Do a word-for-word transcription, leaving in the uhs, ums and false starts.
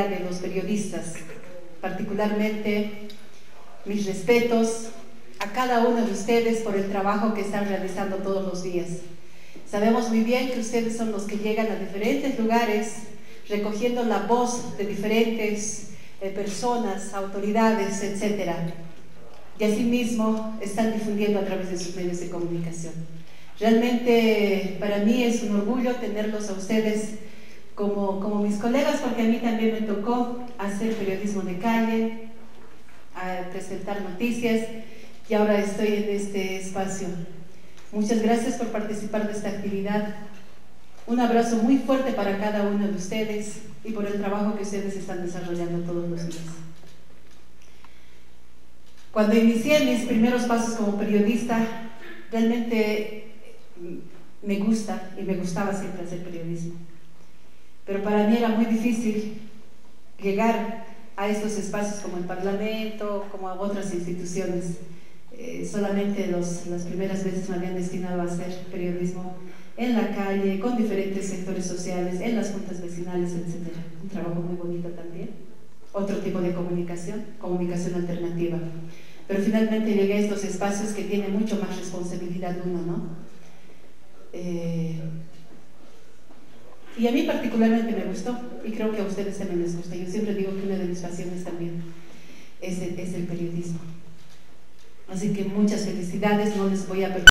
de los periodistas, particularmente mis respetos a cada uno de ustedes por el trabajo que están realizando todos los días. Sabemos muy bien que ustedes son los que llegan a diferentes lugares recogiendo la voz de diferentes eh, personas, autoridades, etcétera. Y asimismo están difundiendo a través de sus medios de comunicación. Realmente para mí es un orgullo tenerlos a ustedes como, como mis colegas, porque a mí también me tocó hacer periodismo de calle, a presentar noticias, y ahora estoy en este espacio. Muchas gracias por participar de esta actividad. Un abrazo muy fuerte para cada uno de ustedes y por el trabajo que ustedes están desarrollando todos los días. Cuando inicié mis primeros pasos como periodista, realmente me gusta y me gustaba siempre hacer periodismo. Pero para mí era muy difícil llegar a estos espacios como el Parlamento, como a otras instituciones. Eh, solamente los, las primeras veces me habían destinado a hacer periodismo en la calle, con diferentes sectores sociales, en las juntas vecinales, etcétera. Un trabajo muy bonito también. Otro tipo de comunicación, comunicación alternativa. Pero finalmente llegué a estos espacios que tienen mucho más responsabilidad uno, ¿no? Eh, y a mí particularmente me gustó, y creo que a ustedes también les gusta. Yo siempre digo que una de mis pasiones también es el, es el periodismo. Así que muchas felicidades, no les voy a perder.